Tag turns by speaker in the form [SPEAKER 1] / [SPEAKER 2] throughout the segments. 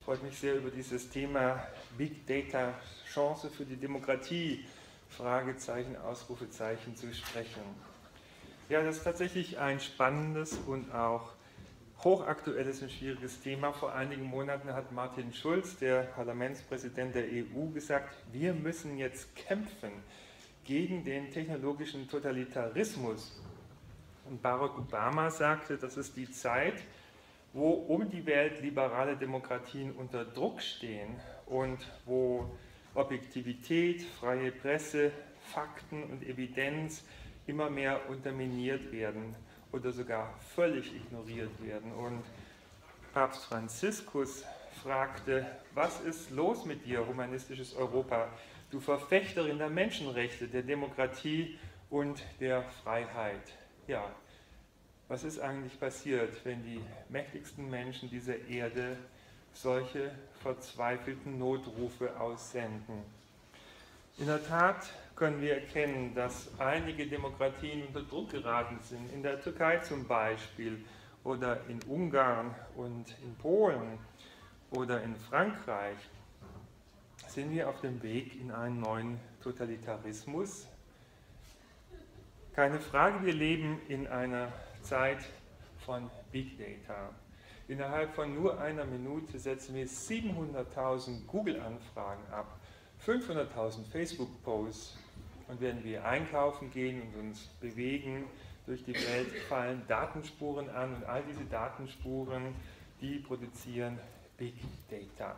[SPEAKER 1] freut mich sehr, über dieses Thema Big Data, Chance für die Demokratie, Fragezeichen, Ausrufezeichen zu sprechen. Ja, das ist tatsächlich ein spannendes und auch hochaktuelles und schwieriges Thema. Vor einigen Monaten hat Martin Schulz, der Parlamentspräsident der EU, gesagt, wir müssen jetzt kämpfen gegen den technologischen Totalitarismus. Und Barack Obama sagte, das ist die Zeit, wo um die Welt liberale Demokratien unter Druck stehen und wo Objektivität, freie Presse, Fakten und Evidenz immer mehr unterminiert werden oder sogar völlig ignoriert werden. Und Papst Franziskus fragte, was ist los mit dir, humanistisches Europa, du Verfechterin der Menschenrechte, der Demokratie und der Freiheit? Ja, was ist eigentlich passiert, wenn die mächtigsten Menschen dieser Erde solche verzweifelten Notrufe aussenden? In der Tat können wir erkennen, dass einige Demokratien unter Druck geraten sind, in der Türkei zum Beispiel oder in Ungarn und in Polen oder in Frankreich. Sind wir auf dem Weg in einen neuen Totalitarismus? Keine Frage, wir leben in einer Zeit von Big Data. Innerhalb von nur einer Minute setzen wir 700.000 Google-Anfragen ab, 500.000 Facebook-Posts, und wenn wir einkaufen gehen und uns bewegen durch die Welt, fallen Datenspuren an, und all diese Datenspuren, die produzieren Big Data.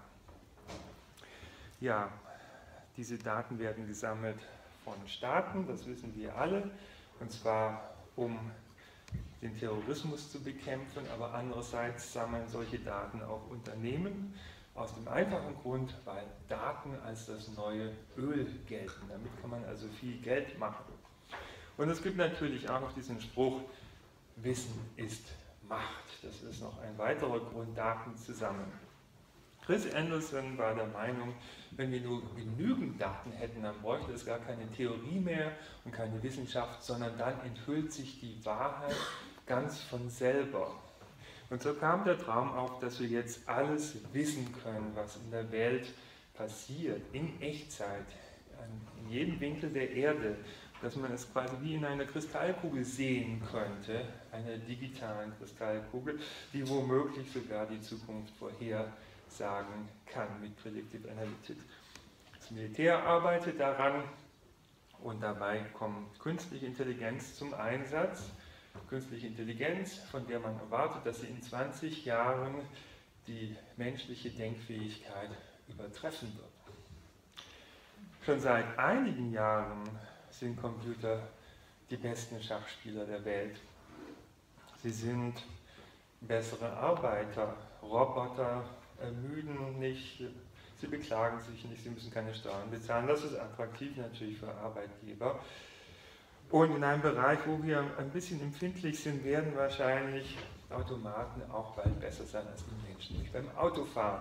[SPEAKER 1] Ja, diese Daten werden gesammelt von Staaten, das wissen wir alle, und zwar um den Terrorismus zu bekämpfen, aber andererseits sammeln solche Daten auch Unternehmen, aus dem einfachen Grund, weil Daten als das neue Öl gelten. Damit kann man also viel Geld machen. Und es gibt natürlich auch noch diesen Spruch, Wissen ist Macht. Das ist noch ein weiterer Grund, Daten zu sammeln. Chris Anderson war der Meinung, wenn wir nur genügend Daten hätten, dann bräuchte es gar keine Theorie mehr und keine Wissenschaft, sondern dann enthüllt sich die Wahrheit ganz von selber. Und so kam der Traum auf, dass wir jetzt alles wissen können, was in der Welt passiert, in Echtzeit, in jedem Winkel der Erde, dass man es quasi wie in einer Kristallkugel sehen könnte, einer digitalen Kristallkugel, die womöglich sogar die Zukunft vorhersagen kann mit Predictive Analytics. Das Militär arbeitet daran und dabei kommt künstliche Intelligenz zum Einsatz. Künstliche Intelligenz, von der man erwartet, dass sie in 20 Jahren die menschliche Denkfähigkeit übertreffen wird. Schon seit einigen Jahren sind Computer die besten Schachspieler der Welt. Sie sind bessere Arbeiter, Roboter ermüden nicht, sie beklagen sich nicht, sie müssen keine Steuern bezahlen. Das ist attraktiv natürlich für Arbeitgeber. Und in einem Bereich, wo wir ein bisschen empfindlich sind, werden wahrscheinlich Automaten auch bald besser sein als die Menschen, nicht beim Autofahren.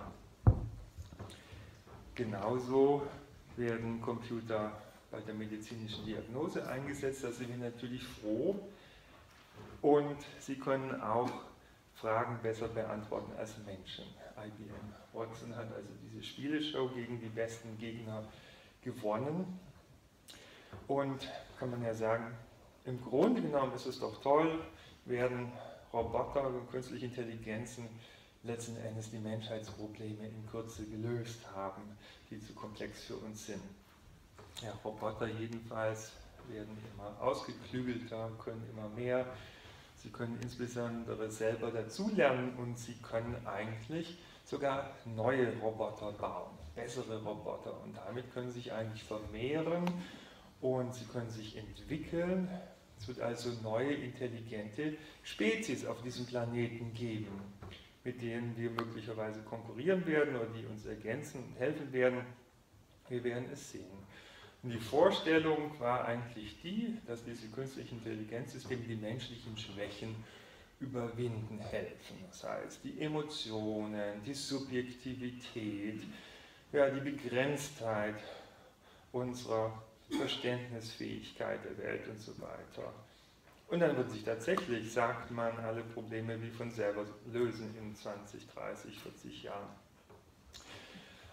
[SPEAKER 1] Genauso werden Computer bei der medizinischen Diagnose eingesetzt, da sind wir natürlich froh. Und sie können auch Fragen besser beantworten als Menschen. IBM Watson hat also diese Spieleshow gegen die besten Gegner gewonnen. Und kann man ja sagen, im Grunde genommen ist es doch toll, werden Roboter und künstliche Intelligenzen letzten Endes die Menschheitsprobleme in Kürze gelöst haben, die zu komplex für uns sind. Ja, Roboter jedenfalls werden immer ausgeklügelter, können immer mehr. Sie können insbesondere selber dazulernen und sie können eigentlich sogar neue Roboter bauen, bessere Roboter, und damit können sie sich eigentlich vermehren. Und sie können sich entwickeln. Es wird also neue, intelligente Spezies auf diesem Planeten geben, mit denen wir möglicherweise konkurrieren werden oder die uns ergänzen und helfen werden. Wir werden es sehen. Und die Vorstellung war eigentlich die, dass diese künstlichen Intelligenzsysteme die menschlichen Schwächen überwinden helfen. Das heißt, die Emotionen, die Subjektivität, ja, die Begrenztheit unserer Verständnisfähigkeit der Welt und so weiter. Und dann wird sich tatsächlich, sagt man, alle Probleme wie von selber lösen in 20, 30, 40 Jahren.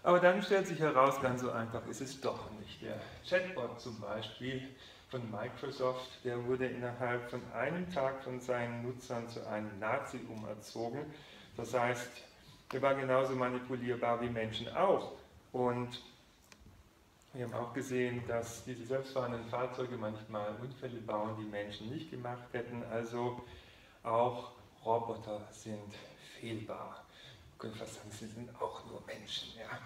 [SPEAKER 1] Aber dann stellt sich heraus, ganz so einfach ist es doch nicht. Der Chatbot zum Beispiel von Microsoft, der wurde innerhalb von einem Tag von seinen Nutzern zu einem Nazi umerzogen. Das heißt, er war genauso manipulierbar wie Menschen auch. Und wir haben auch gesehen, dass diese selbstfahrenden Fahrzeuge manchmal Unfälle bauen, die Menschen nicht gemacht hätten. Also auch Roboter sind fehlbar. Wir können fast sagen, sie sind auch nur Menschen. Ja.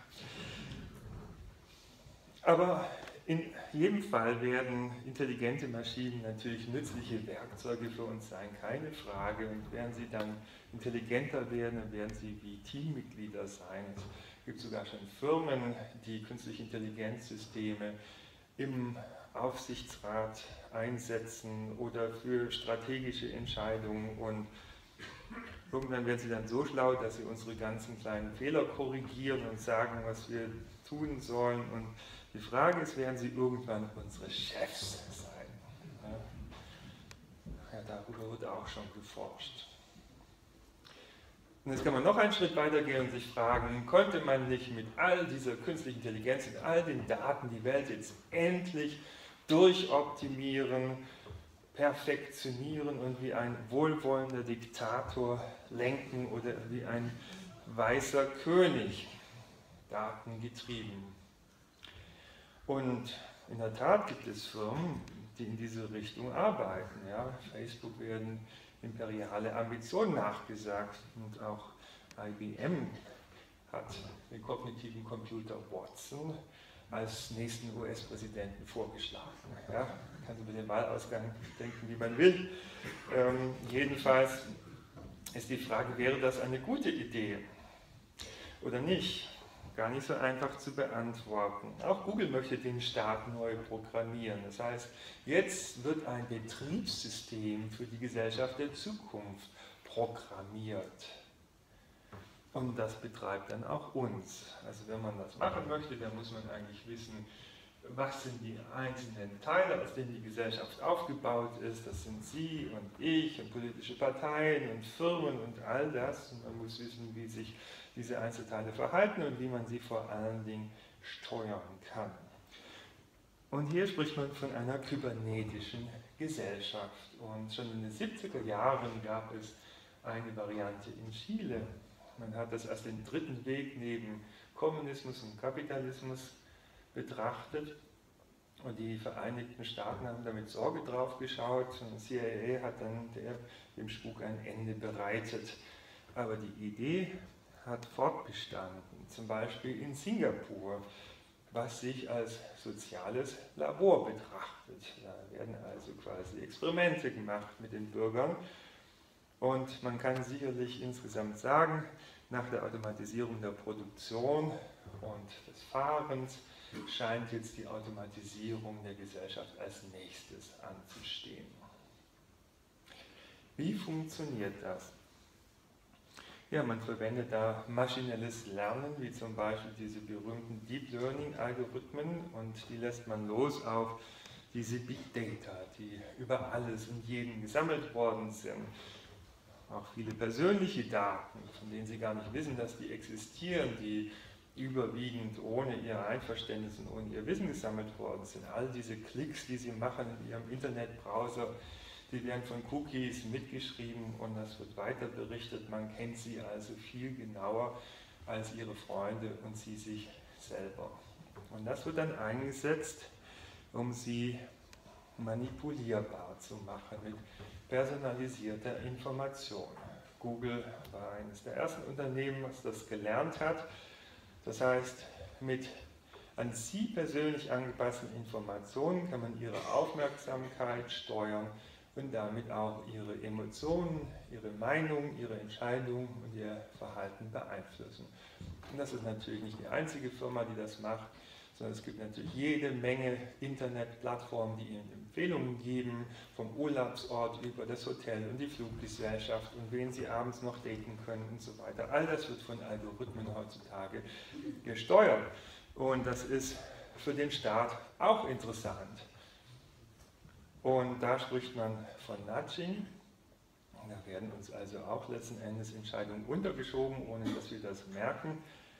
[SPEAKER 1] Aber in jedem Fall werden intelligente Maschinen natürlich nützliche Werkzeuge für uns sein, keine Frage. Und werden sie dann intelligenter werden, dann werden sie wie Teammitglieder sein. Es gibt sogar schon Firmen, die künstliche Intelligenzsysteme im Aufsichtsrat einsetzen oder für strategische Entscheidungen. Und irgendwann werden sie dann so schlau, dass sie unsere ganzen kleinen Fehler korrigieren und sagen, was wir tun sollen. Und die Frage ist, werden sie irgendwann unsere Chefs sein? Ja, darüber wird auch schon geforscht. Und jetzt kann man noch einen Schritt weitergehen und sich fragen, konnte man nicht mit all dieser künstlichen Intelligenz, mit all den Daten die Welt jetzt endlich durchoptimieren, perfektionieren und wie ein wohlwollender Diktator lenken oder wie ein weißer König, datengetrieben. Und in der Tat gibt es Firmen, die in diese Richtung arbeiten. Ja. Facebook werden imperiale Ambitionen nachgesagt und auch IBM hat den kognitiven Computer Watson als nächsten US-Präsidenten vorgeschlagen. Ja, kann sich über den Wahlausgang denken, wie man will. Jedenfalls ist die Frage, wäre das eine gute Idee oder nicht? Gar nicht so einfach zu beantworten. Auch Google möchte den Staat neu programmieren. Das heißt, jetzt wird ein Betriebssystem für die Gesellschaft der Zukunft programmiert. Und das betreibt dann auch uns. Also wenn man das machen möchte, dann muss man eigentlich wissen, was sind die einzelnen Teile, aus denen die Gesellschaft aufgebaut ist. Das sind Sie und ich und politische Parteien und Firmen und all das. Und man muss wissen, wie sich diese Einzelteile verhalten und wie man sie vor allen Dingen steuern kann. Und hier spricht man von einer kybernetischen Gesellschaft. Und schon in den 70er Jahren gab es eine Variante in Chile. Man hat das als den dritten Weg neben Kommunismus und Kapitalismus betrachtet. Und die Vereinigten Staaten haben damit Sorge drauf geschaut und CIA hat dann dem Spuk ein Ende bereitet. Aber die Idee hat fortbestanden, zum Beispiel in Singapur, was sich als soziales Labor betrachtet. Da werden also quasi Experimente gemacht mit den Bürgern. Und man kann sicherlich insgesamt sagen, nach der Automatisierung der Produktion und des Fahrens scheint jetzt die Automatisierung der Gesellschaft als nächstes anzustehen. Wie funktioniert das? Ja, man verwendet da maschinelles Lernen, wie zum Beispiel diese berühmten Deep Learning-Algorithmen, und die lässt man los auf diese Big Data, die über alles und jeden gesammelt worden sind. Auch viele persönliche Daten, von denen Sie gar nicht wissen, dass die existieren, die überwiegend ohne Ihr Einverständnis und ohne Ihr Wissen gesammelt worden sind. All diese Klicks, die Sie machen in Ihrem Internetbrowser, die werden von Cookies mitgeschrieben und das wird weiter berichtet. Man kennt sie also viel genauer als Ihre Freunde und Sie sich selber. Und das wird dann eingesetzt, um Sie manipulierbar zu machen mit personalisierter Information. Google war eines der ersten Unternehmen, was das gelernt hat. Das heißt, mit an Sie persönlich angepassten Informationen kann man Ihre Aufmerksamkeit steuern und damit auch Ihre Emotionen, Ihre Meinung, Ihre Entscheidungen und Ihr Verhalten beeinflussen. Und das ist natürlich nicht die einzige Firma, die das macht, sondern es gibt natürlich jede Menge Internetplattformen, die Ihnen Empfehlungen geben, vom Urlaubsort über das Hotel und die Fluggesellschaft und wen Sie abends noch daten können und so weiter. All das wird von Algorithmen heutzutage gesteuert. Und das ist für den Staat auch interessant. Und da spricht man von Nudging. Da werden uns also auch letzten Endes Entscheidungen untergeschoben, ohne dass wir das merken.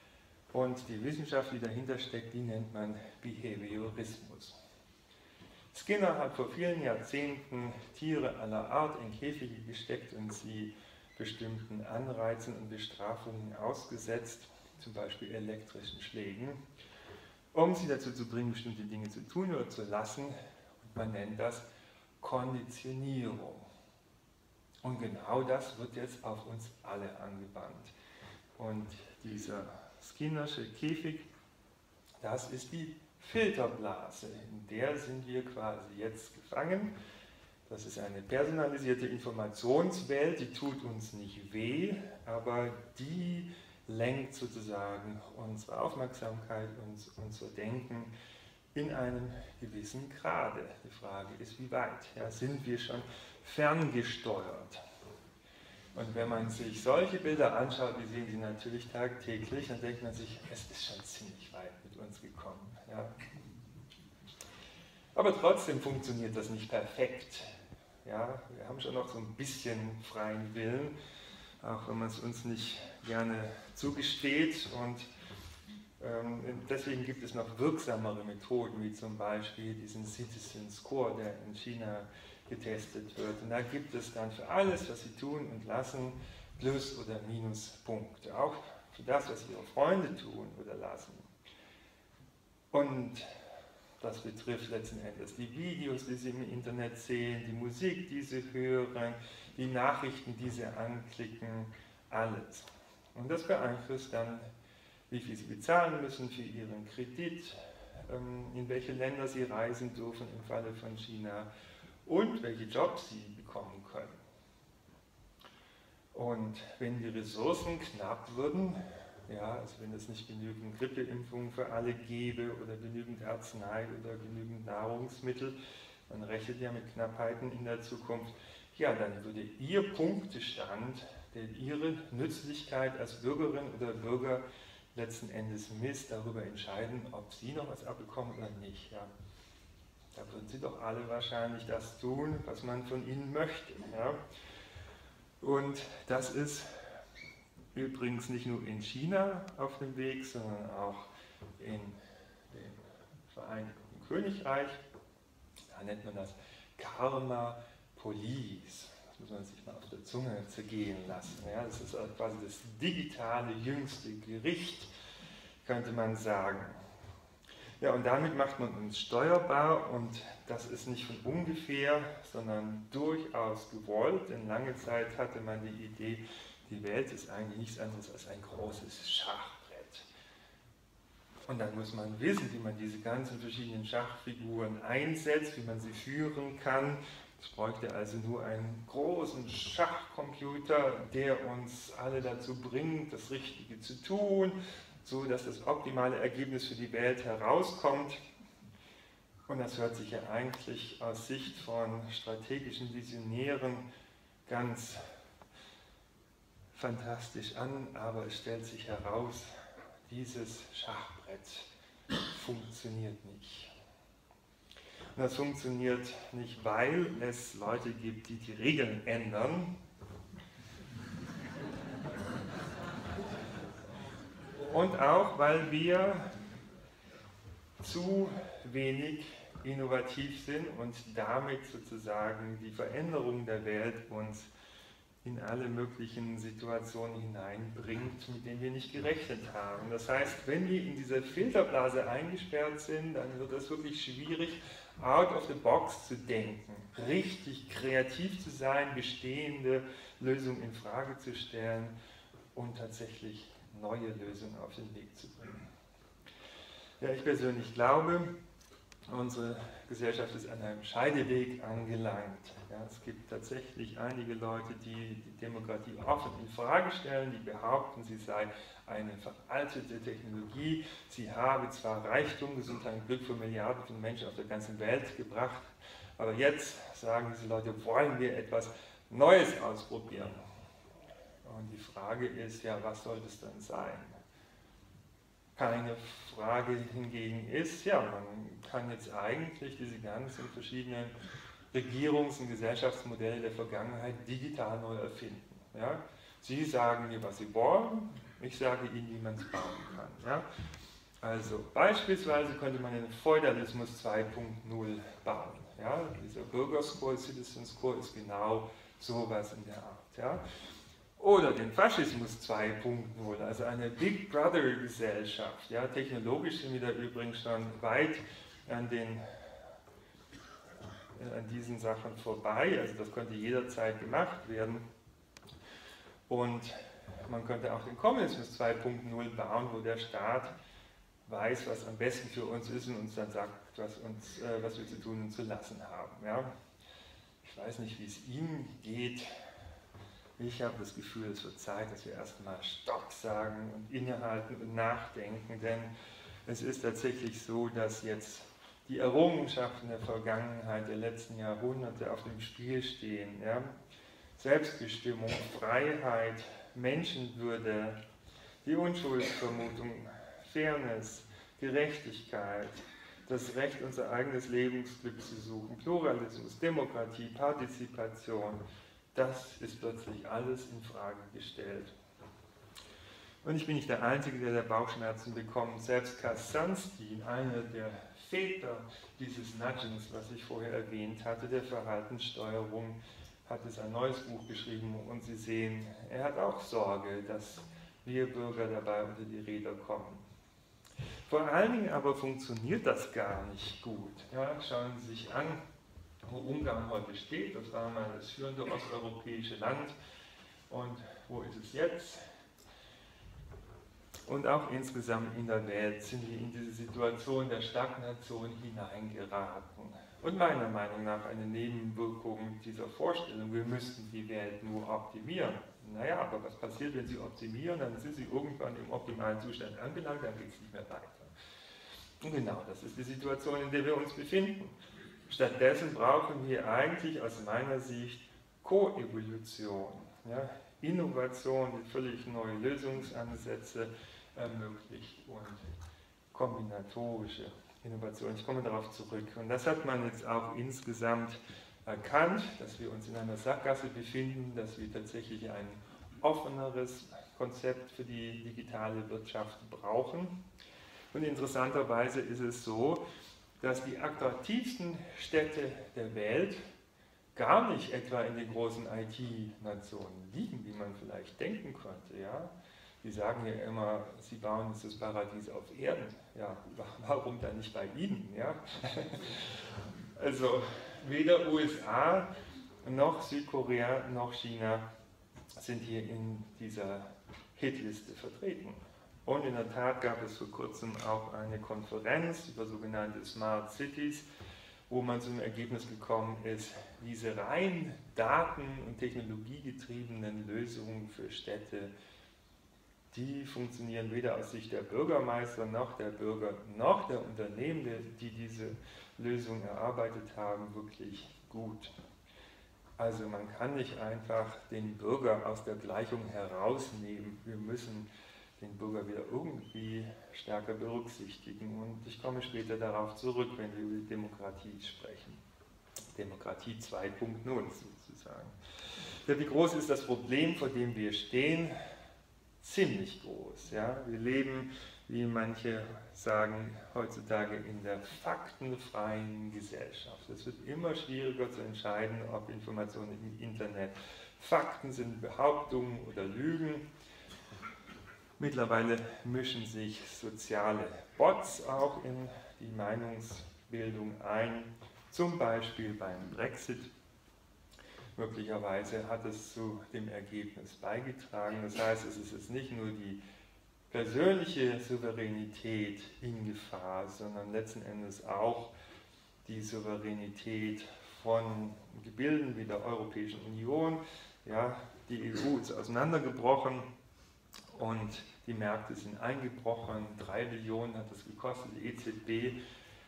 [SPEAKER 1] Und die Wissenschaft, die dahinter steckt, die nennt man Behaviorismus. Skinner hat vor vielen Jahrzehnten Tiere aller Art in Käfige gesteckt und sie bestimmten Anreizen und Bestrafungen ausgesetzt, zum Beispiel elektrischen Schlägen, um sie dazu zu bringen, bestimmte Dinge zu tun oder zu lassen. Und man nennt das Konditionierung. Und genau das wird jetzt auf uns alle angewandt. Und dieser Skinnersche Käfig, das ist die Filterblase, in der sind wir quasi jetzt gefangen. Das ist eine personalisierte Informationswelt, die tut uns nicht weh, aber die lenkt sozusagen unsere Aufmerksamkeit und unser Denken in einem gewissen Grade. Die Frage ist, wie weit? Ja, sind wir schon ferngesteuert? Und wenn man sich solche Bilder anschaut, wir sehen sie natürlich tagtäglich, dann denkt man sich, es ist schon ziemlich weit mit uns gekommen. Ja. Aber trotzdem funktioniert das nicht perfekt. Ja, wir haben schon noch so ein bisschen freien Willen, auch wenn man es uns nicht gerne zugesteht. Und deswegen gibt es noch wirksamere Methoden, wie zum Beispiel diesen Citizen Score, der in China getestet wird. Und da gibt es dann für alles, was Sie tun und lassen, Plus- oder Minuspunkte. Auch für das, was Ihre Freunde tun oder lassen. Und das betrifft letzten Endes die Videos, die Sie im Internet sehen, die Musik, die Sie hören, die Nachrichten, die Sie anklicken, alles. Und das beeinflusst dann, wie viel Sie bezahlen müssen für Ihren Kredit, in welche Länder Sie reisen dürfen im Falle von China und welche Jobs Sie bekommen können. Und wenn die Ressourcen knapp würden, ja, also wenn es nicht genügend Grippeimpfungen für alle gäbe oder genügend Arznei oder genügend Nahrungsmittel, man rechnet ja mit Knappheiten in der Zukunft, ja, dann würde Ihr Punktestand, der Ihre Nützlichkeit als Bürgerin oder Bürger letzten Endes misst, darüber entscheiden, ob Sie noch was abbekommen oder nicht. Ja. Da würden Sie doch alle wahrscheinlich das tun, was man von Ihnen möchte. Ja. Und das ist übrigens nicht nur in China auf dem Weg, sondern auch in dem Vereinigten Königreich. Da nennt man das Karma Police. Das muss man sich mal auf der Zunge zergehen lassen. Ja, das ist also quasi das digitale jüngste Gericht, könnte man sagen. Ja, und damit macht man uns steuerbar und das ist nicht von ungefähr, sondern durchaus gewollt. Denn lange Zeit hatte man die Idee, die Welt ist eigentlich nichts anderes als ein großes Schachbrett. Und dann muss man wissen, wie man diese ganzen verschiedenen Schachfiguren einsetzt, wie man sie führen kann. Es bräuchte also nur einen großen Schachcomputer, der uns alle dazu bringt, das Richtige zu tun, so dass das optimale Ergebnis für die Welt herauskommt. Und das hört sich ja eigentlich aus Sicht von strategischen Visionären ganz fantastisch an, aber es stellt sich heraus, dieses Schachbrett funktioniert nicht. Und das funktioniert nicht, weil es Leute gibt, die die Regeln ändern. Und auch, weil wir zu wenig innovativ sind und damit sozusagen die Veränderung der Welt uns in alle möglichen Situationen hineinbringt, mit denen wir nicht gerechnet haben. Das heißt, wenn wir in dieser Filterblase eingesperrt sind, dann wird es wirklich schwierig, out of the box zu denken, richtig kreativ zu sein, bestehende Lösungen in Frage zu stellen und tatsächlich neue Lösungen auf den Weg zu bringen. Ja, ich persönlich glaube, unsere Gesellschaft ist an einem Scheideweg angelangt. Ja, es gibt tatsächlich einige Leute, die die Demokratie offen in Frage stellen, die behaupten, sie sei eine veraltete Technologie. Sie habe zwar Reichtum, Gesundheit und Glück für Milliarden von Menschen auf der ganzen Welt gebracht, aber jetzt sagen diese Leute, wollen wir etwas Neues ausprobieren. Und die Frage ist ja, was soll das dann sein? Keine Frage hingegen ist, ja, man kann jetzt eigentlich diese ganzen verschiedenen Regierungs- und Gesellschaftsmodelle der Vergangenheit digital neu erfinden. Ja? Sie sagen mir, was sie wollen, Ich sage Ihnen, wie man es bauen kann. Ja? Also beispielsweise könnte man den Feudalismus 2.0 bauen. Ja? Dieser Bürgerscore, Citizen Score ist genau sowas in der Art. Ja? Oder den Faschismus 2.0, also eine Big Brother Gesellschaft. Ja? Technologisch sind wir da übrigens schon weit an diesen Sachen vorbei, also das könnte jederzeit gemacht werden. Und man könnte auch den Kommunismus 2.0 bauen, wo der Staat weiß, was am besten für uns ist und uns dann sagt, was wir zu tun und zu lassen haben. Ja? Ich weiß nicht, wie es Ihnen geht. Ich habe das Gefühl, es wird Zeit, dass wir erstmal Stopp sagen und innehalten und nachdenken, denn es ist tatsächlich so, dass jetzt die Errungenschaften der Vergangenheit, der letzten Jahrhunderte auf dem Spiel stehen. Ja? Selbstbestimmung, Freiheit, Menschenwürde, die Unschuldsvermutung, Fairness, Gerechtigkeit, das Recht, unser eigenes Lebensglück zu suchen, Pluralismus, Demokratie, Partizipation, das ist plötzlich alles in Frage gestellt. Und ich bin nicht der Einzige, der Bauchschmerzen bekommt. Selbst Kasansky, einer der Väter dieses Nudgings, was ich vorher erwähnt hatte, der Verhaltenssteuerung, hat es ein neues Buch geschrieben und Sie sehen, er hat auch Sorge, dass wir Bürger dabei unter die Räder kommen. Vor allen Dingen aber funktioniert das gar nicht gut. Ja, schauen Sie sich an, wo Ungarn heute steht. Das war mal das führende osteuropäische Land. Und wo ist es jetzt? Und auch insgesamt in der Welt sind wir in diese Situation der Stagnation hineingeraten. Und meiner Meinung nach eine Nebenwirkung dieser Vorstellung, wir müssten die Welt nur optimieren. Naja, aber was passiert, wenn Sie optimieren? Dann sind Sie irgendwann im optimalen Zustand angelangt, dann geht es nicht mehr weiter. Und genau, das ist die Situation, in der wir uns befinden. Stattdessen brauchen wir eigentlich aus meiner Sicht Koevolution, ja? Innovation, die völlig neue Lösungsansätze ermöglicht und kombinatorische Innovation. Ich komme darauf zurück. Und das hat man jetzt auch insgesamt erkannt, dass wir uns in einer Sackgasse befinden, dass wir tatsächlich ein offeneres Konzept für die digitale Wirtschaft brauchen. Und interessanterweise ist es so, dass die attraktivsten Städte der Welt gar nicht etwa in den großen IT-Nationen liegen, wie man vielleicht denken könnte. Ja? Die sagen ja immer, sie bauen jetzt das Paradies auf Erden. Ja, warum dann nicht bei Ihnen? Ja? Also weder USA noch Südkorea noch China sind hier in dieser Hitliste vertreten. Und in der Tat gab es vor kurzem auch eine Konferenz über sogenannte Smart Cities, wo man zum Ergebnis gekommen ist, diese rein daten- und technologiegetriebenen Lösungen für Städte, die funktionieren weder aus Sicht der Bürgermeister noch der Bürger noch der Unternehmen, die diese Lösung erarbeitet haben, wirklich gut. Also man kann nicht einfach den Bürger aus der Gleichung herausnehmen. Wir müssen den Bürger wieder irgendwie stärker berücksichtigen. Und ich komme später darauf zurück, wenn wir über Demokratie sprechen. Demokratie 2.0 sozusagen. Ja, wie groß ist das Problem, vor dem wir stehen? Ziemlich groß. Ja? Wir leben, wie manche sagen, heutzutage in der faktenfreien Gesellschaft. Es wird immer schwieriger zu entscheiden, ob Informationen im Internet Fakten sind, Behauptungen oder Lügen. Mittlerweile mischen sich soziale Bots auch in die Meinungsbildung ein, zum Beispiel beim Brexit. Möglicherweise hat es zu dem Ergebnis beigetragen. Das heißt, es ist jetzt nicht nur die persönliche Souveränität in Gefahr, sondern letzten Endes auch die Souveränität von Gebilden wie der Europäischen Union. Ja, die EU ist auseinandergebrochen. Und die Märkte sind eingebrochen, 3 Billionen hat das gekostet, die EZB,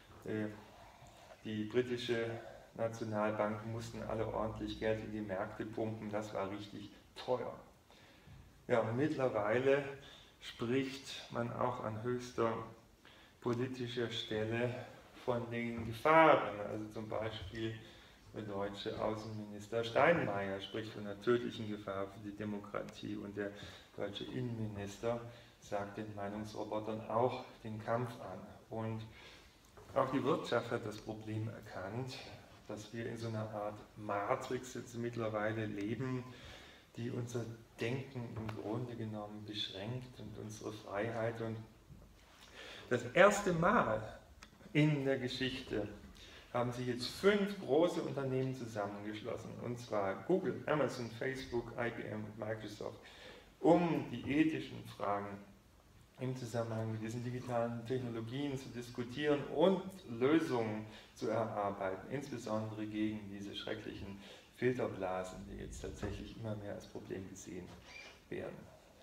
[SPEAKER 1] die britische Nationalbank mussten alle ordentlich Geld in die Märkte pumpen, das war richtig teuer. Ja, und mittlerweile spricht man auch an höchster politischer Stelle von den Gefahren, also zum Beispiel der deutsche Außenminister Steinmeier spricht von einer tödlichen Gefahr für die Demokratie und der deutsche Innenminister, sagt den Meinungsrobotern auch den Kampf an. Und auch die Wirtschaft hat das Problem erkannt, dass wir in so einer Art Matrix jetzt mittlerweile leben, die unser Denken im Grunde genommen beschränkt und unsere Freiheit. Und das erste Mal in der Geschichte haben sich jetzt 5 große Unternehmen zusammengeschlossen, und zwar Google, Amazon, Facebook, IBM und Microsoft, um die ethischen Fragen im Zusammenhang mit diesen digitalen Technologien zu diskutieren und Lösungen zu erarbeiten, insbesondere gegen diese schrecklichen Filterblasen, die jetzt tatsächlich immer mehr als Problem gesehen werden.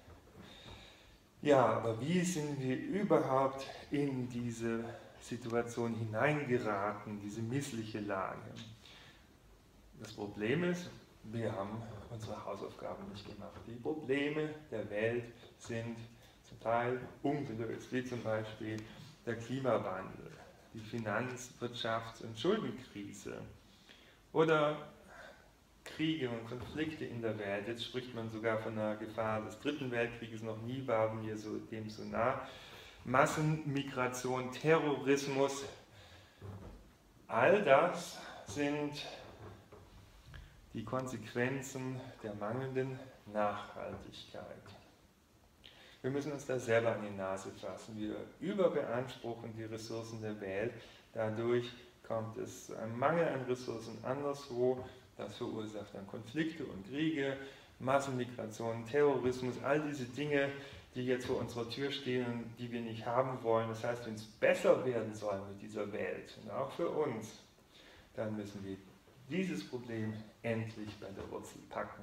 [SPEAKER 1] Ja, aber wie sind wir überhaupt in diese Situation hineingeraten, diese missliche Lage? Das Problem ist, wir haben unsere Hausaufgaben nicht gemacht. Die Probleme der Welt sind zum Teil ungelöst, wie zum Beispiel der Klimawandel, die Finanz-, Wirtschafts- und Schuldenkrise oder Kriege und Konflikte in der Welt. Jetzt spricht man sogar von einer Gefahr des Dritten Weltkrieges, noch nie waren wir dem so nah. Massenmigration, Terrorismus, all das sind die Konsequenzen der mangelnden Nachhaltigkeit. Wir müssen uns da selber an die Nase fassen. Wir überbeanspruchen die Ressourcen der Welt. Dadurch kommt es zu einem Mangel an Ressourcen anderswo. Das verursacht dann Konflikte und Kriege, Massenmigration, Terrorismus, all diese Dinge, die jetzt vor unserer Tür stehen und die wir nicht haben wollen. Das heißt, wenn es besser werden soll mit dieser Welt und auch für uns, dann müssen wir dieses Problem endlich bei der Wurzel packen.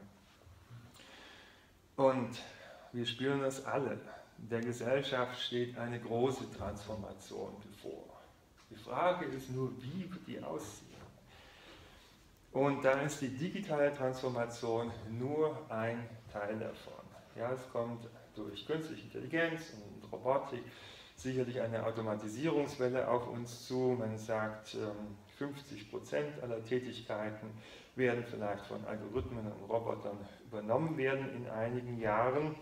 [SPEAKER 1] Und wir spüren das alle. Der Gesellschaft steht eine große Transformation bevor. Die Frage ist nur, wie wird die aussehen? Und da ist die digitale Transformation nur ein Teil davon. Ja, es kommt durch künstliche Intelligenz und Robotik sicherlich eine Automatisierungswelle auf uns zu. Man sagt, 50% aller Tätigkeiten werden vielleicht von Algorithmen und Robotern übernommen werden in einigen Jahren.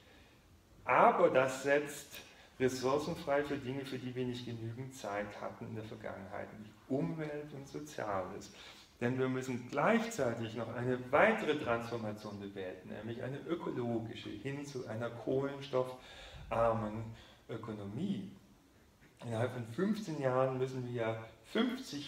[SPEAKER 1] Aber das setzt Ressourcen frei für Dinge, für die wir nicht genügend Zeit hatten in der Vergangenheit, nämlich Umwelt und Soziales. Denn wir müssen gleichzeitig noch eine weitere Transformation bewältigen, nämlich eine ökologische, hin zu einer kohlenstoffarmen Ökonomie. Innerhalb von 15 Jahren müssen wir 50%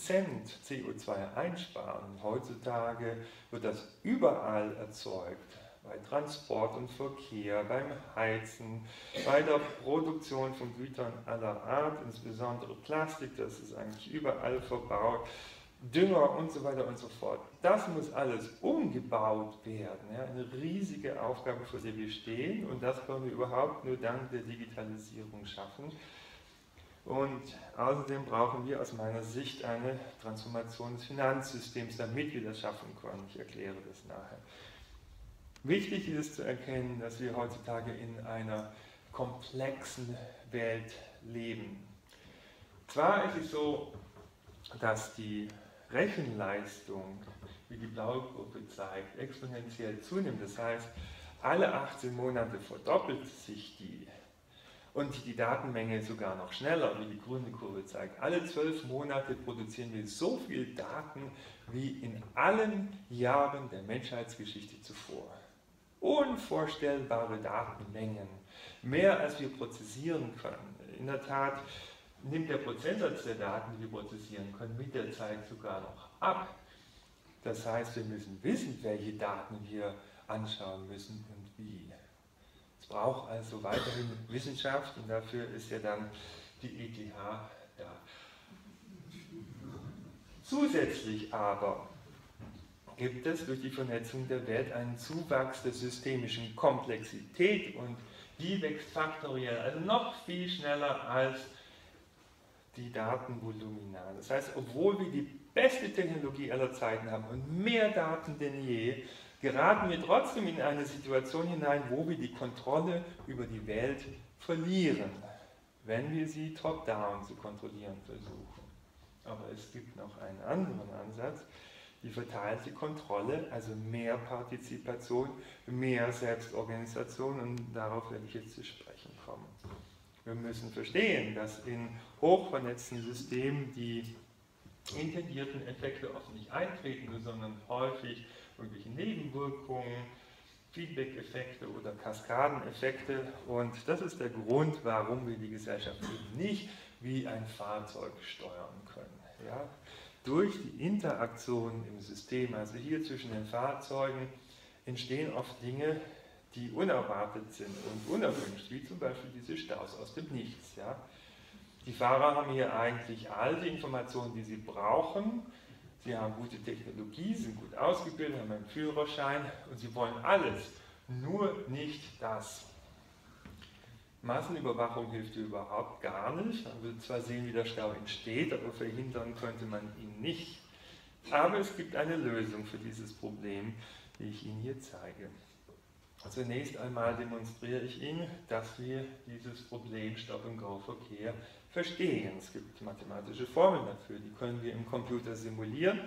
[SPEAKER 1] CO2 einsparen. Heutzutage wird das überall erzeugt, bei Transport und Verkehr, beim Heizen, bei der Produktion von Gütern aller Art, insbesondere Plastik, das ist eigentlich überall verbaut, Dünger und so weiter und so fort. Das muss alles umgebaut werden. Ja, eine riesige Aufgabe, vor der wir stehen, und das können wir überhaupt nur dank der Digitalisierung schaffen. Und außerdem brauchen wir aus meiner Sicht eine Transformation des Finanzsystems, damit wir das schaffen können. Ich erkläre das nachher. Wichtig ist zu erkennen, dass wir heutzutage in einer komplexen Welt leben. Zwar ist es so, dass die Rechenleistung, wie die blaue Kurve zeigt, exponentiell zunimmt. Das heißt, alle 18 Monate verdoppelt sich die. Und die Datenmenge sogar noch schneller, wie die grüne Kurve zeigt. Alle 12 Monate produzieren wir so viel Daten wie in allen Jahren der Menschheitsgeschichte zuvor. Unvorstellbare Datenmengen, mehr als wir prozessieren können. In der Tat nimmt der Prozentsatz der Daten, die wir prozessieren können, mit der Zeit sogar noch ab. Das heißt, wir müssen wissen, welche Daten wir anschauen müssen und wie. Es braucht also weiterhin Wissenschaft, und dafür ist ja dann die ETH da. Zusätzlich aber gibt es durch die Vernetzung der Welt einen Zuwachs der systemischen Komplexität, und die wächst faktoriell, also noch viel schneller als die Datenvolumina. Das heißt, obwohl wir die beste Technologie aller Zeiten haben und mehr Daten denn je, geraten wir trotzdem in eine Situation hinein, wo wir die Kontrolle über die Welt verlieren, wenn wir sie top-down zu kontrollieren versuchen. Aber es gibt noch einen anderen Ansatz. die verteilte Kontrolle, also mehr Partizipation, mehr Selbstorganisation, und darauf werde ich jetzt zu sprechen kommen. Wir müssen verstehen, dass in hochvernetzten Systemen die intendierten Effekte oft nicht eintreten, sondern häufig irgendwelche Nebenwirkungen, Feedback-Effekte oder Kaskadeneffekte, und das ist der Grund, warum wir die Gesellschaft eben nicht wie ein Fahrzeug steuern können. Ja? Durch die Interaktion im System, also hier zwischen den Fahrzeugen, entstehen oft Dinge, die unerwartet sind und unerwünscht, wie zum Beispiel diese Staus aus dem Nichts. Ja? Die Fahrer haben hier eigentlich all die Informationen, die sie brauchen. Sie haben gute Technologie, sind gut ausgebildet, haben einen Führerschein und sie wollen alles, nur nicht das. Massenüberwachung hilft hier überhaupt gar nicht. Man will zwar sehen, wie der Stau entsteht, aber verhindern könnte man ihn nicht. Aber es gibt eine Lösung für dieses Problem, die ich Ihnen hier zeige. Zunächst einmal demonstriere ich Ihnen, dass wir dieses Problem Stop-and-Go-Verkehr verstehen. Es gibt mathematische Formeln dafür, die können wir im Computer simulieren,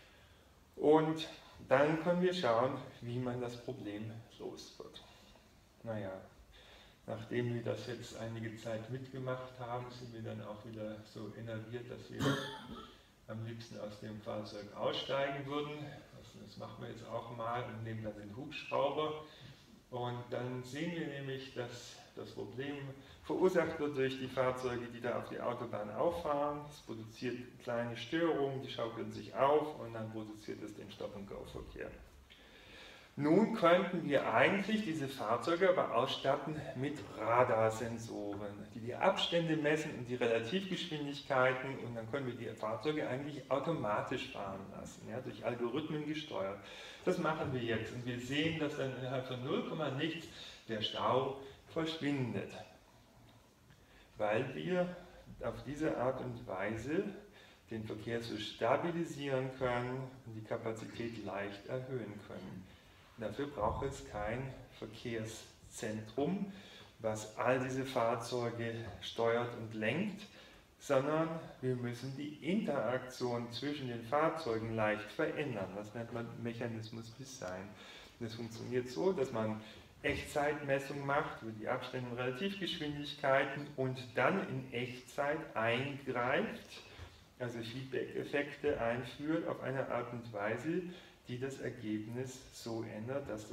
[SPEAKER 1] und dann können wir schauen, wie man das Problem los wird. Naja, nachdem wir das jetzt einige Zeit mitgemacht haben, sind wir dann auch wieder so enerviert, dass wir am liebsten aus dem Fahrzeug aussteigen würden. Das machen wir jetzt auch mal und nehmen dann den Hubschrauber. Und dann sehen wir nämlich, dass das Problem verursacht wird durch die Fahrzeuge, die da auf die Autobahn auffahren. Es produziert kleine Störungen, die schaukeln sich auf und dann produziert es den Stop-and-Go-Verkehr. Nun könnten wir eigentlich diese Fahrzeuge aber ausstatten mit Radarsensoren, die die Abstände messen und die Relativgeschwindigkeiten, und dann können wir die Fahrzeuge eigentlich automatisch fahren lassen, ja, durch Algorithmen gesteuert. Das machen wir jetzt und wir sehen, dass dann innerhalb von 0, nichts der Stau verschwindet, weil wir auf diese Art und Weise den Verkehr so stabilisieren können und die Kapazität leicht erhöhen können. Dafür braucht es kein Verkehrszentrum, was all diese Fahrzeuge steuert und lenkt, sondern wir müssen die Interaktion zwischen den Fahrzeugen leicht verändern. Das nennt man Mechanismus Design. Das funktioniert so, dass man Echtzeitmessungen macht über die Abstände und Relativgeschwindigkeiten und dann in Echtzeit eingreift, also Feedback-Effekte einführt auf eine Art und Weise, die das Ergebnis so ändert, dass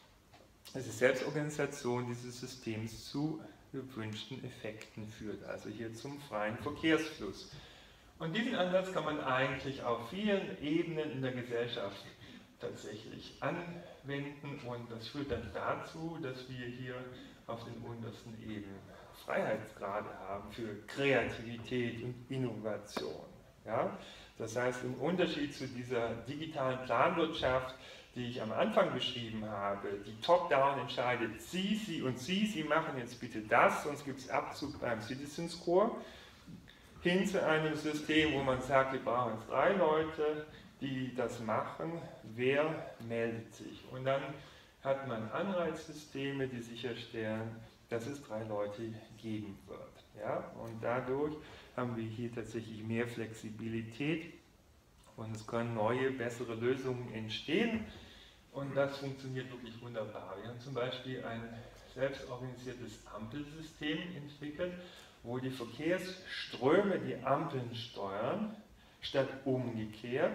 [SPEAKER 1] die Selbstorganisation dieses Systems zu gewünschten Effekten führt, also hier zum freien Verkehrsfluss. Und diesen Ansatz kann man eigentlich auf vielen Ebenen in der Gesellschaft tatsächlich anwenden, und das führt dann dazu, dass wir hier auf den untersten Ebenen Freiheitsgrade haben für Kreativität und Innovation. Ja? Das heißt, im Unterschied zu dieser digitalen Planwirtschaft, die ich am Anfang beschrieben habe, die Top-Down entscheidet, Sie und Sie machen jetzt bitte das, sonst gibt es Abzug beim Citizen Score, hin zu einem System, wo man sagt, wir brauchen jetzt 3 Leute, die das machen, wer meldet sich? Und dann hat man Anreizsysteme, die sicherstellen, dass es 3 Leute geben wird. Ja? Und dadurch haben wir hier tatsächlich mehr Flexibilität und es können neue, bessere Lösungen entstehen, und das funktioniert wirklich wunderbar. Wir haben zum Beispiel ein selbstorganisiertes Ampelsystem entwickelt, wo die Verkehrsströme die Ampeln steuern, statt umgekehrt,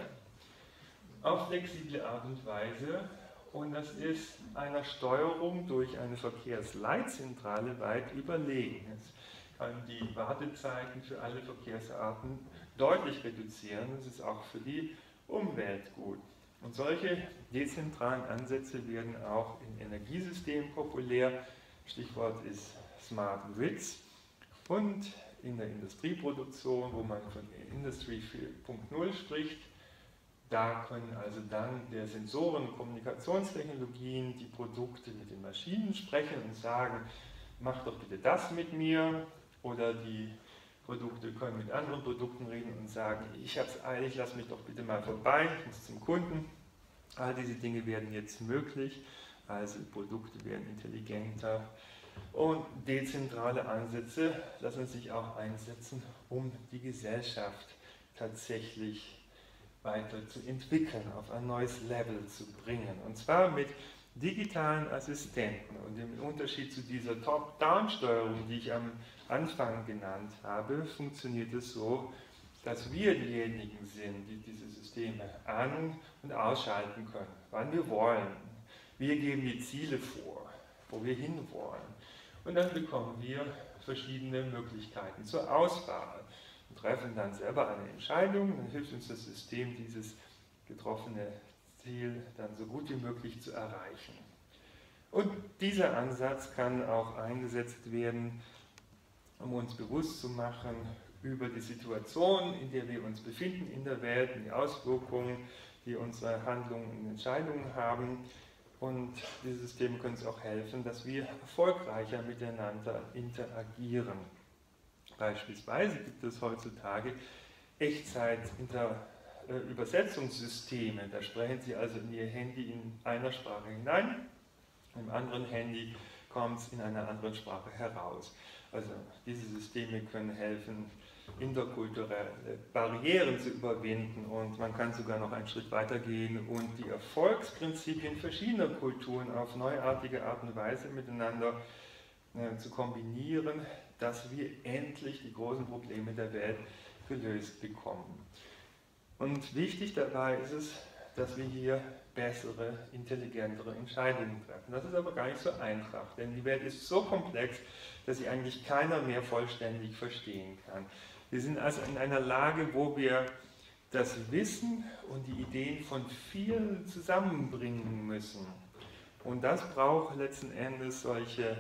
[SPEAKER 1] auf flexible Art und Weise, und das ist einer Steuerung durch eine Verkehrsleitzentrale weit überlegen. Es kann die Wartezeiten für alle Verkehrsarten deutlich reduzieren. Das ist auch für die Umwelt gut. Und solche dezentralen Ansätze werden auch in Energiesystemen populär. Stichwort ist Smart Grids. Und in der Industrieproduktion, wo man von Industry 4.0 spricht, da können also dank der Sensoren und Kommunikationstechnologien die Produkte mit den Maschinen sprechen und sagen, mach doch bitte das mit mir, oder die Produkte können mit anderen Produkten reden und sagen, ich habe es eilig, lass mich doch bitte mal vorbei, ich muss zum Kunden. All diese Dinge werden jetzt möglich, also Produkte werden intelligenter, und dezentrale Ansätze lassen sich auch einsetzen, um die Gesellschaft tatsächlich weiter zu entwickeln, auf ein neues Level zu bringen. Und zwar mit digitalen Assistenten. Und im Unterschied zu dieser Top-Down-Steuerung, die ich am Anfang genannt habe, funktioniert es so, dass wir diejenigen sind, die diese Systeme an- und ausschalten können, wann wir wollen. Wir geben die Ziele vor, wo wir hinwollen. Und dann bekommen wir verschiedene Möglichkeiten zur Auswahl und treffen dann selber eine Entscheidung. Dann hilft uns das System, dieses getroffene Ziel dann so gut wie möglich zu erreichen. Und dieser Ansatz kann auch eingesetzt werden, um uns bewusst zu machen über die Situation, in der wir uns befinden in der Welt, und die Auswirkungen, die unsere Handlungen und Entscheidungen haben. Und diese Systeme können uns auch helfen, dass wir erfolgreicher miteinander interagieren. Beispielsweise gibt es heutzutage Echtzeit-Übersetzungssysteme. Da sprechen Sie also in Ihr Handy in einer Sprache hinein, im anderen Handy kommt es in einer anderen Sprache heraus. Also diese Systeme können helfen, interkulturelle Barrieren zu überwinden, und man kann sogar noch einen Schritt weiter gehen und die Erfolgsprinzipien verschiedener Kulturen auf neuartige Art und Weise miteinander zu kombinieren, dass wir endlich die großen Probleme der Welt gelöst bekommen. Und wichtig dabei ist es, dass wir hier bessere, intelligentere Entscheidungen treffen. Das ist aber gar nicht so einfach, denn die Welt ist so komplex, dass sie eigentlich keiner mehr vollständig verstehen kann. Wir sind also in einer Lage, wo wir das Wissen und die Ideen von vielen zusammenbringen müssen. Und das braucht letzten Endes solche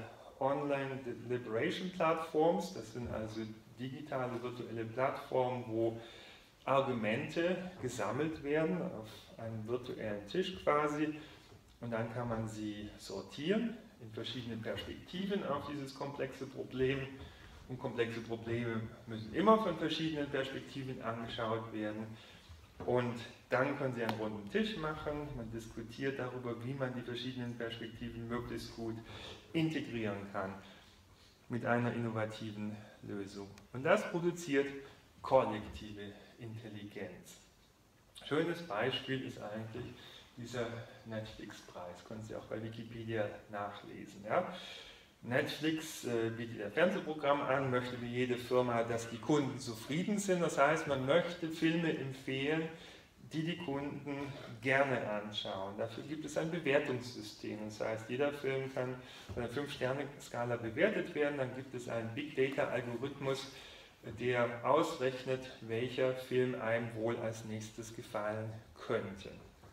[SPEAKER 1] Online-Deliberation-Plattforms, das sind also digitale virtuelle Plattformen, wo Argumente gesammelt werden auf einem virtuellen Tisch quasi, und dann kann man sie sortieren in verschiedene Perspektiven auf dieses komplexe Problem, und komplexe Probleme müssen immer von verschiedenen Perspektiven angeschaut werden, und dann können Sie einen runden Tisch machen, man diskutiert darüber, wie man die verschiedenen Perspektiven möglichst gut integrieren kann mit einer innovativen Lösung. Und das produziert kollektive Intelligenz. Schönes Beispiel ist eigentlich dieser Netflix-Preis, können Sie auch bei Wikipedia nachlesen. Ja? Netflix bietet ein Fernsehprogramm an, möchte wie jede Firma, dass die Kunden zufrieden sind. Das heißt, man möchte Filme empfehlen, die die Kunden gerne anschauen. Dafür gibt es ein Bewertungssystem. Das heißt, jeder Film kann von einer 5-Sterne-Skala bewertet werden. Dann gibt es einen Big Data-Algorithmus, der ausrechnet, welcher Film einem wohl als nächstes gefallen könnte.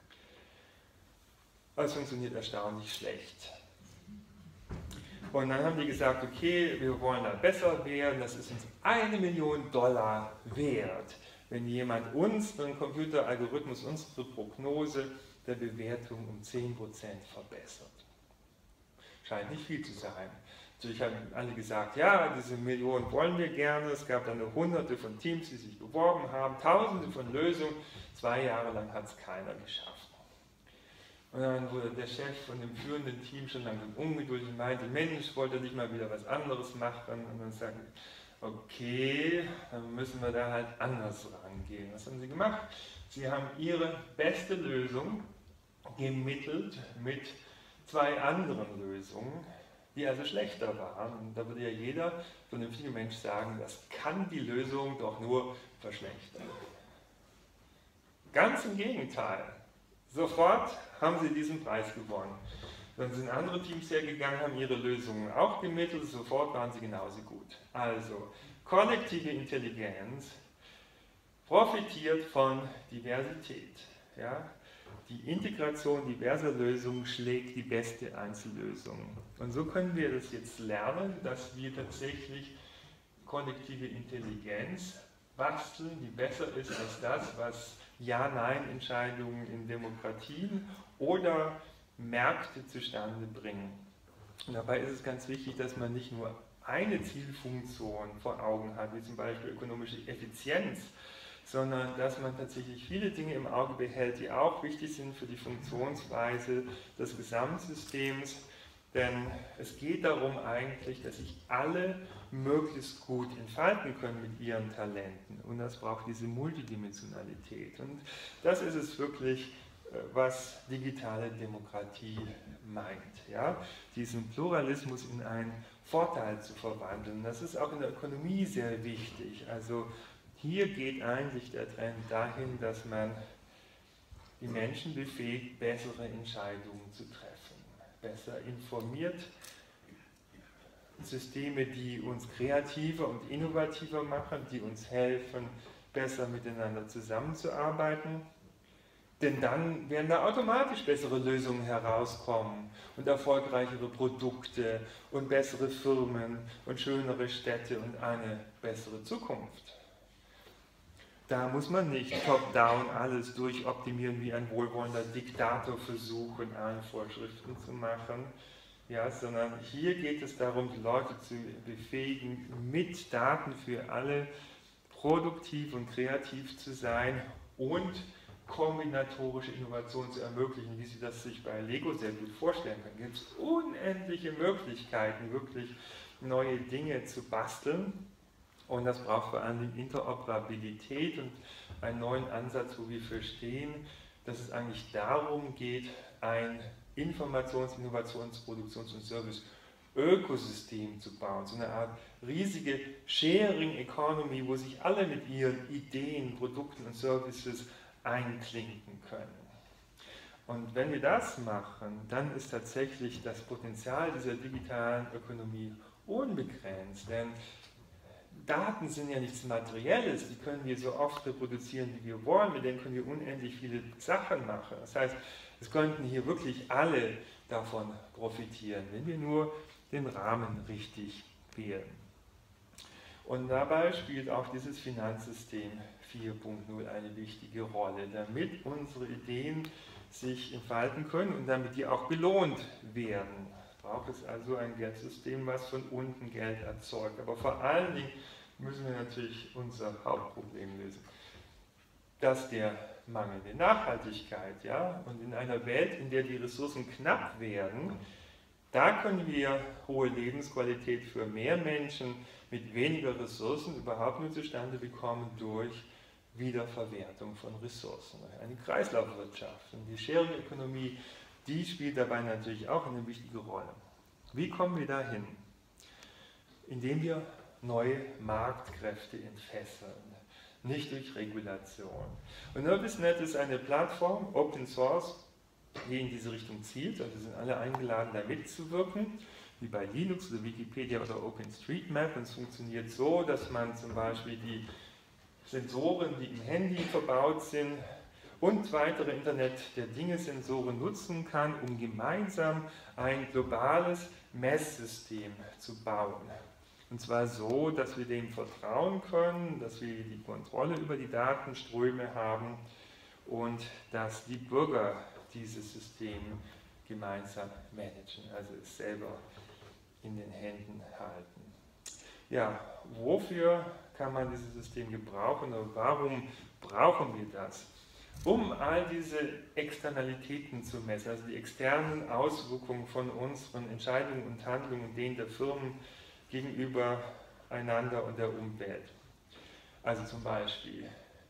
[SPEAKER 1] Das funktioniert erstaunlich schlecht. Und dann haben die gesagt, okay, wir wollen da besser werden, das ist uns $1 Million wert, wenn jemand unseren Computeralgorithmus, unsere Prognose der Bewertung um 10% verbessert. Scheint nicht viel zu sein. Natürlich haben alle gesagt, ja, diese Millionen wollen wir gerne. Es gab dann Hunderte von Teams, die sich beworben haben, Tausende von Lösungen. 2 Jahre lang hat es keiner geschafft. Und dann wurde der Chef von dem führenden Team schon langsam ungeduldig und meinte, Mensch, wollte er nicht mal wieder was anderes machen? Und dann sagten, okay, dann müssen wir da halt anders rangehen. Was haben sie gemacht? Sie haben ihre beste Lösung gemittelt mit 2 anderen Lösungen, die also schlechter waren. Und da würde ja jeder vernünftige Mensch sagen, das kann die Lösung doch nur verschlechtern. Ganz im Gegenteil. Sofort haben sie diesen Preis gewonnen. Dann sind andere Teams hergegangen, haben ihre Lösungen auch gemittelt, sofort waren sie genauso gut. Also, kollektive Intelligenz profitiert von Diversität. Ja? Die Integration diverser Lösungen schlägt die beste Einzellösung. Und so können wir das jetzt lernen, dass wir tatsächlich kollektive Intelligenz basteln, die besser ist als das, was Ja-Nein-Entscheidungen in Demokratien oder Märkte zustande bringen. Und dabei ist es ganz wichtig, dass man nicht nur eine Zielfunktion vor Augen hat, wie zum Beispiel ökonomische Effizienz, sondern dass man tatsächlich viele Dinge im Auge behält, die auch wichtig sind für die Funktionsweise des Gesamtsystems. Denn es geht darum eigentlich, dass sich alle möglichst gut entfalten können mit ihren Talenten. Und das braucht diese Multidimensionalität. Und das ist es wirklich, was digitale Demokratie meint. Ja? Diesen Pluralismus in einen Vorteil zu verwandeln. Das ist auch in der Ökonomie sehr wichtig. Also hier geht eigentlich der Trend dahin, dass man die Menschen befähigt, bessere Entscheidungen zu treffen, besser informiert, Systeme, die uns kreativer und innovativer machen, die uns helfen, besser miteinander zusammenzuarbeiten. Denn dann werden da automatisch bessere Lösungen herauskommen und erfolgreichere Produkte und bessere Firmen und schönere Städte und eine bessere Zukunft. Da muss man nicht top-down alles durchoptimieren wie ein wohlwollender Diktator versuchen, allen Vorschriften zu machen, ja, sondern hier geht es darum, die Leute zu befähigen, mit Daten für alle produktiv und kreativ zu sein und kombinatorische Innovation zu ermöglichen, wie Sie das sich bei Lego sehr gut vorstellen können. Es gibt unendliche Möglichkeiten, wirklich neue Dinge zu basteln. Und das braucht vor allem Interoperabilität und einen neuen Ansatz, wo wir verstehen, dass es eigentlich darum geht, ein Informations-, Innovations-, Produktions- und Service-Ökosystem zu bauen. So eine Art riesige Sharing Economy, wo sich alle mit ihren Ideen, Produkten und Services einklinken können. Und wenn wir das machen, dann ist tatsächlich das Potenzial dieser digitalen Ökonomie unbegrenzt. Denn Daten sind ja nichts Materielles, die können wir so oft reproduzieren, wie wir wollen, mit denen können wir unendlich viele Sachen machen. Das heißt, es könnten hier wirklich alle davon profitieren, wenn wir nur den Rahmen richtig wählen. Und dabei spielt auch dieses Finanzsystem 4.0 eine wichtige Rolle, damit unsere Ideen sich entfalten können und damit die auch belohnt werden. Braucht es also ein Geldsystem, was von unten Geld erzeugt. Aber vor allen Dingen müssen wir natürlich unser Hauptproblem lösen. Das der mangelnden Nachhaltigkeit. Ja? Und in einer Welt, in der die Ressourcen knapp werden, da können wir hohe Lebensqualität für mehr Menschen mit weniger Ressourcen überhaupt nur zustande bekommen durch Wiederverwertung von Ressourcen. Eine Kreislaufwirtschaft. Und die Sharing-Ökonomie, die spielt dabei natürlich auch eine wichtige Rolle. Wie kommen wir dahin? Indem wir neue Marktkräfte entfesseln, nicht durch Regulation. Und NeurBizNet ist eine Plattform, Open Source, die in diese Richtung zielt. Also sind alle eingeladen, da mitzuwirken, wie bei Linux oder Wikipedia oder OpenStreetMap. Und es funktioniert so, dass man zum Beispiel die Sensoren, die im Handy verbaut sind, und weitere Internet der Dinge-Sensoren nutzen kann, um gemeinsam ein globales Messsystem zu bauen. Und zwar so, dass wir dem vertrauen können, dass wir die Kontrolle über die Datenströme haben und dass die Bürger dieses System gemeinsam managen, also es selber in den Händen halten. Ja, wofür kann man dieses System gebrauchen oder warum brauchen wir das? Um all diese Externalitäten zu messen, also die externen Auswirkungen von unseren Entscheidungen und Handlungen und denen der Firmen gegenüber einander und der Umwelt. Also zum Beispiel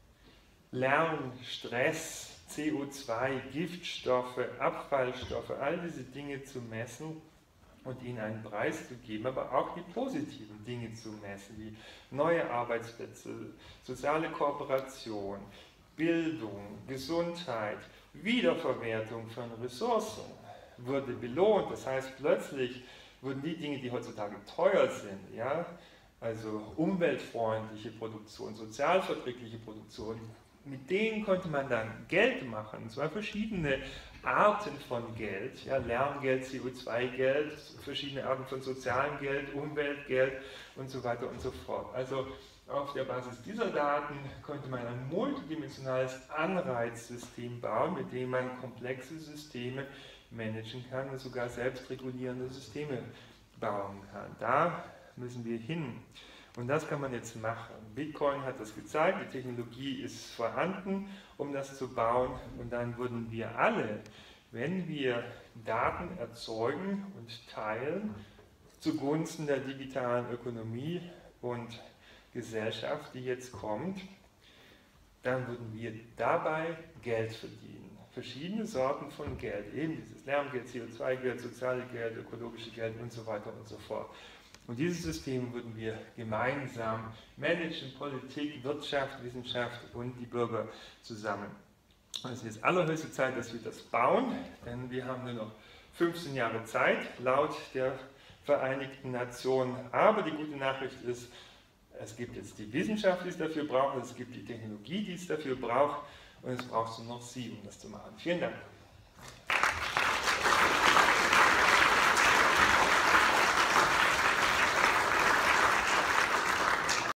[SPEAKER 1] Lärm, Stress, CO2, Giftstoffe, Abfallstoffe, all diese Dinge zu messen und ihnen einen Preis zu geben, aber auch die positiven Dinge zu messen, wie neue Arbeitsplätze, soziale Kooperation, Bildung, Gesundheit, Wiederverwertung von Ressourcen würde belohnt. Das heißt, plötzlich würden die Dinge, die heutzutage teuer sind, ja, also umweltfreundliche Produktion, sozialverträgliche Produktion, mit denen konnte man dann Geld machen, und zwar verschiedene Arten von Geld, ja, Lärmgeld, CO2-Geld, verschiedene Arten von sozialem Geld, Umweltgeld und so weiter und so fort. Also auf der Basis dieser Daten konnte man ein multidimensionales Anreizsystem bauen, mit dem man komplexe Systeme managen kann und sogar selbstregulierende Systeme bauen kann. Da müssen wir hin. Und das kann man jetzt machen. Bitcoin hat das gezeigt, die Technologie ist vorhanden, um das zu bauen. Und dann würden wir alle, wenn wir Daten erzeugen und teilen zugunsten der digitalen Ökonomie und Gesellschaft, die jetzt kommt, dann würden wir dabei Geld verdienen. Verschiedene Sorten von Geld, eben dieses Lärmgeld, CO2-Geld, soziale Geld, ökologische Geld und so weiter und so fort. Und dieses System würden wir gemeinsam managen, Politik, Wirtschaft, Wissenschaft und die Bürger zusammen. Und es ist jetzt allerhöchste Zeit, dass wir das bauen, denn wir haben nur noch 15 Jahre Zeit, laut der Vereinigten Nationen. Aber die gute Nachricht ist, es gibt jetzt die Wissenschaft, die es dafür braucht, es gibt die Technologie, die es dafür braucht, und es braucht nur noch Sie, um das zu machen. Vielen Dank.